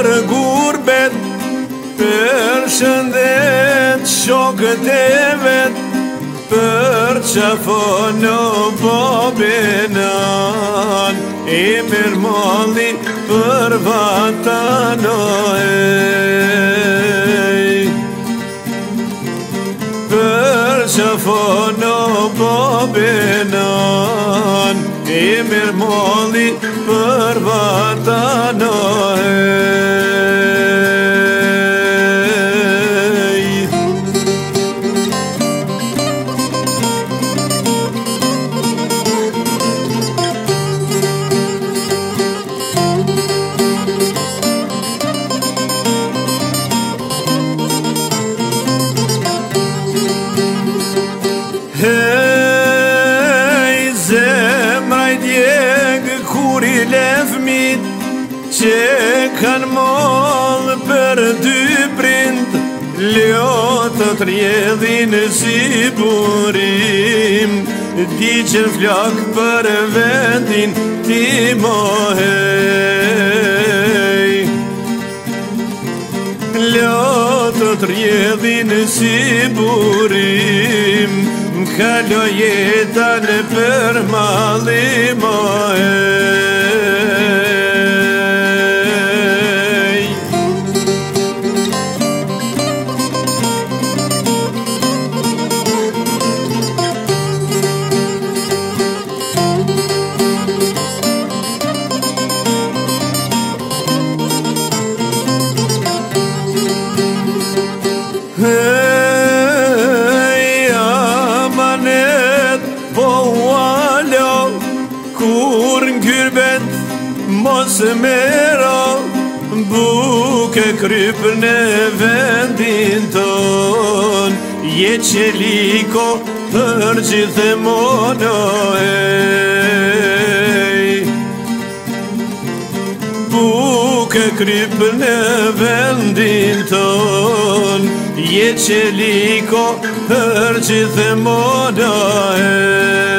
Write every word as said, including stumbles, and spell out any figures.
për gurbet, për shëndet shokët e vet, për qafon o bobinan, e mirë molli për vatan o ej. Për qafon o bobinan, e mirë molli për vatan o ej. Hej, zemra i djegë kur i lefmit, që kanë mollë për dy prind, lotët rjedhin si burim, di që flak për vendin ti mohej. Lotët rjedhin si burim, m'kalo jetan për malim o ej. Hej, amanet po ualo, kur n'kyrbet mos mero, buke kryp në vendin ton, je qeliko për gjithmon o ej. Buke kryp në vendin ton, je qeliko për gjithmon o ej.